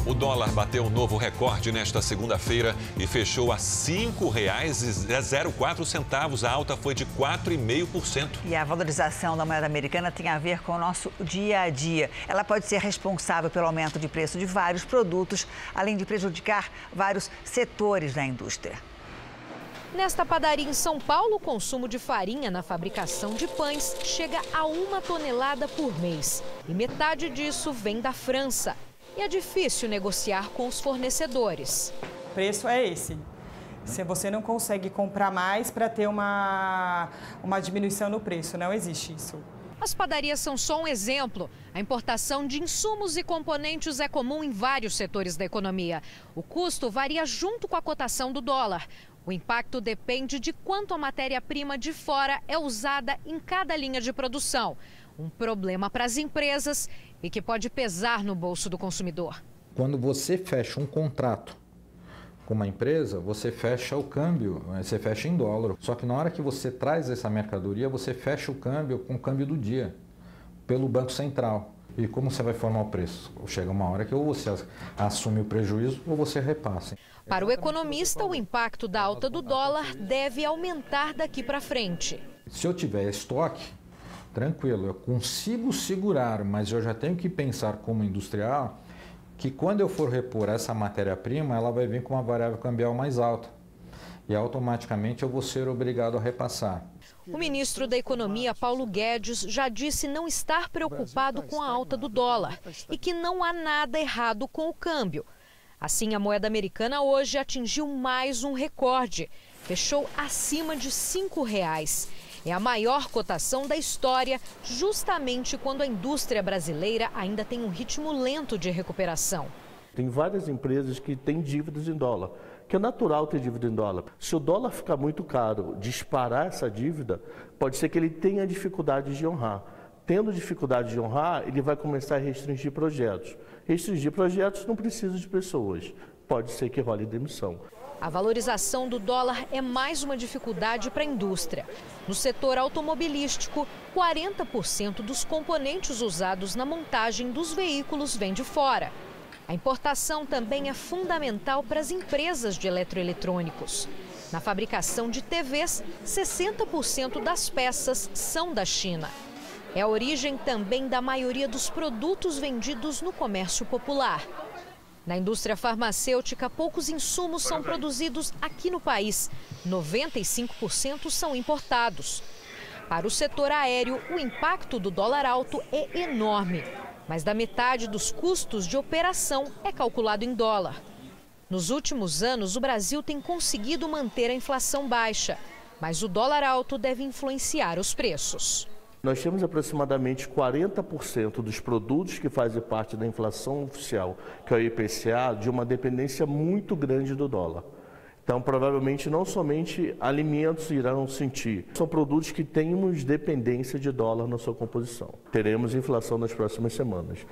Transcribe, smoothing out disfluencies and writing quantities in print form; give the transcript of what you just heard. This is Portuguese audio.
O dólar bateu um novo recorde nesta segunda-feira e fechou a R$ 5,04. A alta foi de 4,5%. E a valorização da moeda americana tem a ver com o nosso dia a dia. Ela pode ser responsável pelo aumento de preço de vários produtos, além de prejudicar vários setores da indústria. Nesta padaria em São Paulo, o consumo de farinha na fabricação de pães chega a 1 tonelada por mês. E metade disso vem da França. E é difícil negociar com os fornecedores. O preço é esse. Se você não consegue comprar mais para ter uma diminuição no preço, não existe isso. As padarias são só um exemplo. A importação de insumos e componentes é comum em vários setores da economia. O custo varia junto com a cotação do dólar. O impacto depende de quanto a matéria-prima de fora é usada em cada linha de produção. Um problema para as empresas e que pode pesar no bolso do consumidor. Quando você fecha um contrato com uma empresa, você fecha o câmbio, você fecha em dólar. Só que na hora que você traz essa mercadoria, você fecha o câmbio com o câmbio do dia, pelo Banco Central. E como você vai formar o preço? Chega uma hora que ou você assume o prejuízo ou você repassa. Para o economista, o impacto da alta do dólar deve aumentar daqui para frente. Se eu tiver estoque, tranquilo, eu consigo segurar, mas eu já tenho que pensar como industrial que quando eu for repor essa matéria-prima, ela vai vir com uma variável cambial mais alta. E automaticamente eu vou ser obrigado a repassar. O ministro da Economia, Paulo Guedes, já disse não estar preocupado com a alta do dólar e que não há nada errado com o câmbio. Assim, a moeda americana hoje atingiu mais um recorde. Fechou acima de R$ 5,00. É a maior cotação da história, justamente quando a indústria brasileira ainda tem um ritmo lento de recuperação. Tem várias empresas que têm dívidas em dólar, que é natural ter dívida em dólar. Se o dólar ficar muito caro, disparar essa dívida, pode ser que ele tenha dificuldade de honrar. Tendo dificuldade de honrar, ele vai começar a restringir projetos. Restringir projetos não precisa de pessoas, pode ser que role demissão. A valorização do dólar é mais uma dificuldade para a indústria. No setor automobilístico, 40% dos componentes usados na montagem dos veículos vêm de fora. A importação também é fundamental para as empresas de eletroeletrônicos. Na fabricação de TVs, 60% das peças são da China. É a origem também da maioria dos produtos vendidos no comércio popular. Na indústria farmacêutica, poucos insumos são produzidos aqui no país. 95% são importados. Para o setor aéreo, o impacto do dólar alto é enorme. Mais da metade dos custos de operação é calculado em dólar. Nos últimos anos, o Brasil tem conseguido manter a inflação baixa, mas o dólar alto deve influenciar os preços. Nós temos aproximadamente 40% dos produtos que fazem parte da inflação oficial, que é o IPCA, de uma dependência muito grande do dólar. Então, provavelmente, não somente alimentos irão sentir, são produtos que temos dependência de dólar na sua composição. Teremos inflação nas próximas semanas.